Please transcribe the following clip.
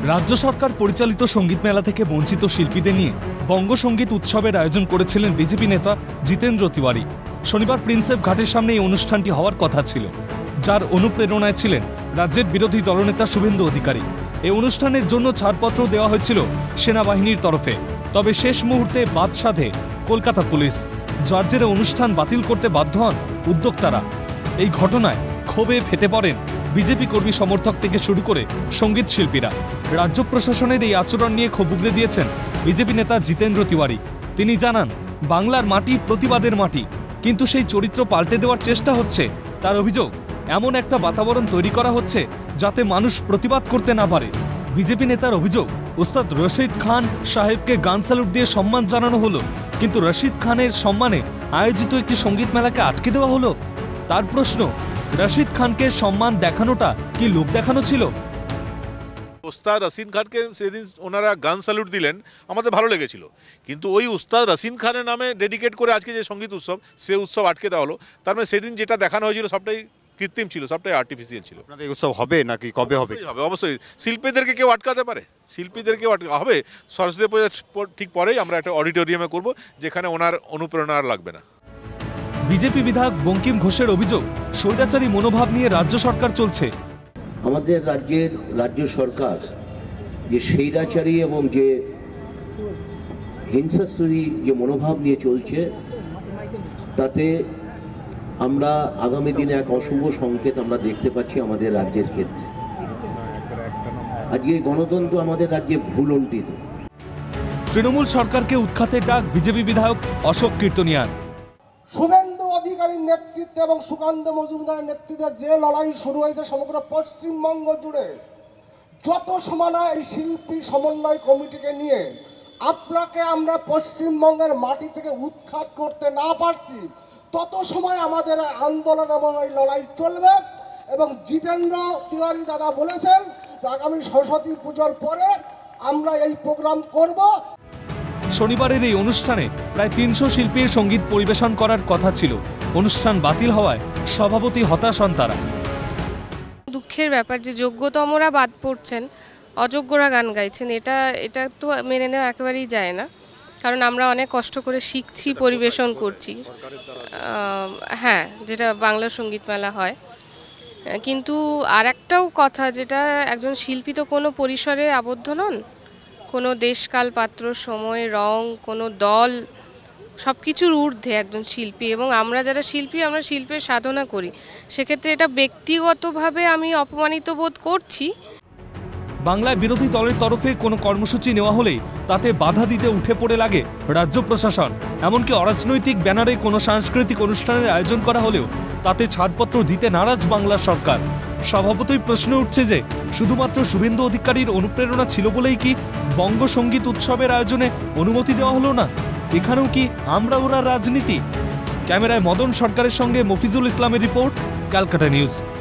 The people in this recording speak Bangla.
রাজ্য সরকার পরিচালিত সঙ্গীত মেলা থেকে বঞ্চিত শিল্পীদের নিয়ে বঙ্গ সঙ্গীত উৎসবের আয়োজন করেছিলেন বিজেপি নেতা জিতেন্দ্র তিওয়ারি। শনিবার প্রিন্সেপ ঘাটের সামনে এই অনুষ্ঠানটি হওয়ার কথা ছিল, যার অনুপ্রেরণায় ছিলেন রাজ্যের বিরোধী দলনেতা শুভেন্দু অধিকারী। এই অনুষ্ঠানের জন্য ছাড়পত্র দেওয়া হয়েছিল সেনাবাহিনীর তরফে, তবে শেষ মুহূর্তে বাদ সাধে কলকাতা পুলিশ, যার জেরে অনুষ্ঠান বাতিল করতে বাধ্য হন উদ্যোক্তারা। এই ঘটনায় ক্ষোভে ফেটে পড়েন বিজেপি কর্মী সমর্থক থেকে শুরু করে সঙ্গীত শিল্পীরা। রাজ্য প্রশাসনের এই আচরণ নিয়ে ক্ষোভ উগরে দিয়েছেন বিজেপি নেতা জিতেন্দ্র তিওয়ারি। তিনি জানান, বাংলার মাটি প্রতিবাদের মাটি, কিন্তু সেই চরিত্র পাল্টে দেওয়ার চেষ্টা হচ্ছে। তার অভিযোগ, এমন একটা বাতাবরণ তৈরি করা হচ্ছে যাতে মানুষ প্রতিবাদ করতে না পারে। বিজেপি নেতার অভিযোগ, ওস্তাদ রশিদ খান সাহেবকে গান স্যালুট দিয়ে সম্মান জানানো হলো, কিন্তু রশিদ খানের সম্মানে আয়োজিত একটি সঙ্গীত মেলাকে আটকে দেওয়া হলো। তার প্রশ্ন, রশিদ খানকে সম্মান দেখানোটা কি লোক দেখানো ছিল? ওস্তাদ রশিদ খানকে সেদিন ওনারা গান স্যালুট দিলেন, আমাদের ভালো লেগেছিল, কিন্তু ওই ওস্তাদ রশিদ খানের নামে ডেডিকেট করে আজকে যে সঙ্গীত উৎসব, সে উৎসব আটকে দেওয়া হলো। তার মানে সেদিন যেটা দেখানো হয়েছিল সবটাই কৃত্রিম ছিল, সবটাই আর্টিফিশিয়াল ছিল। আপনাদের উৎসব হবে নাকি কবে হবে? অবশ্যই শিল্পীদেরকে কেউ আটকাতে পারে? শিল্পীদেরকেও হবে। সরস্বতী পূজার ঠিক পরেই আমরা একটা অডিটোরিয়ামে করব, যেখানে ওনার অনুপ্রেরণা আর লাগবে না। বিজেপি বিধায়ক বঙ্কিম ঘোষের অভিযোগ, স্বৈরাচারী মনোভাব নিয়ে রাজ্য সরকার চলছে। আমাদের রাজ্য সরকার যে স্বৈরাচারী এবং যে হিংসাত্মক যে মনোভাব নিয়ে চলছে, তাতে আমরা আগামী দিনে এক অশুভ সংকেত আমরা দেখতে পাচ্ছি আমাদের রাজ্যের ক্ষেত্রে। আজকে গণতন্ত্র আমাদের রাজ্যে ভুলন্টিত। তৃণমূল সরকারকে উৎখাতের ডাক বিজেপি বিধায়ক অশোক কীর্তনিয়ার। শুভেন্দু অধিকারীর নেতৃত্বে এবং সুকান্ত মজুমদারের নেতৃত্বে যে লড়াই শুরু হয়েছে সমগ্র পশ্চিমবঙ্গ জুড়ে, যত সমানা এই শিল্পী সমন্বয় কমিটিকে নিয়ে আপনাকে আমরা পশ্চিমবঙ্গের মাটি থেকে উৎখাত করতে না পারছি, তত সময় আমাদের আন্দোলন এবং এই লড়াই চলবে। এবং জিতেন্দ্র তিওয়ারি দাদা বলেছেন যে আগামী সরস্বতী পুজোর পরে আমরা এই প্রোগ্রাম করব। শনিবারের এই অনুষ্ঠানে প্রায় 300 শিল্পীর সঙ্গীত পরিবেশন করার কথা ছিল। অনুষ্ঠান বাতিল হওয়ায় সভাপতি হতাশ হন তারা। দুঃখের ব্যাপার যে যোগ্যতমরা বাদ পড়ছেন, অযোগ্যরা গান গাইছেন। এটা তো মেনে নেওয়া একেবারেই যায় না, কারণ আমরা অনেক কষ্ট করে শিখছি, পরিবেশন করছি। হ্যাঁ, যেটা বাংলা সঙ্গীত মেলা হয়, কিন্তু আর একটাও কথা, যেটা একজন শিল্পী তো কোনো পরিসরে আবদ্ধ নন, কোনো দেশকাল পাত্র সময় রং কোনো দল সব কিছুর ঊর্ধ্বে একজন শিল্পী। এবং আমরা যারা শিল্পী, আমরা শিল্পের সাধনা করি, সেক্ষেত্রে এটা ব্যক্তিগতভাবে আমি অপমানিত বোধ করছি। বাংলায় বিরোধী দলের তরফে কোনো কর্মসূচি নেওয়া হলেই তাতে বাধা দিতে উঠে পড়ে লাগে রাজ্য প্রশাসন। এমনকি অরাজনৈতিক ব্যানারে কোনো সাংস্কৃতিক অনুষ্ঠানের আয়োজন করা হলেও তাতে ছাড়পত্র দিতে নারাজ বাংলা সরকার। স্বভাবতই প্রশ্ন উঠছে যে শুধুমাত্র শুভেন্দু অধিকারীর অনুপ্রেরণা ছিল বলেই কি বঙ্গ সঙ্গীত উৎসবের আয়োজনে অনুমতি দেওয়া হলো না? এখানেও কি আমরা ওরা রাজনীতি? ক্যামেরায় মদন সরকারের সঙ্গে মফিজুল ইসলামের রিপোর্ট, ক্যালকাটা নিউজ।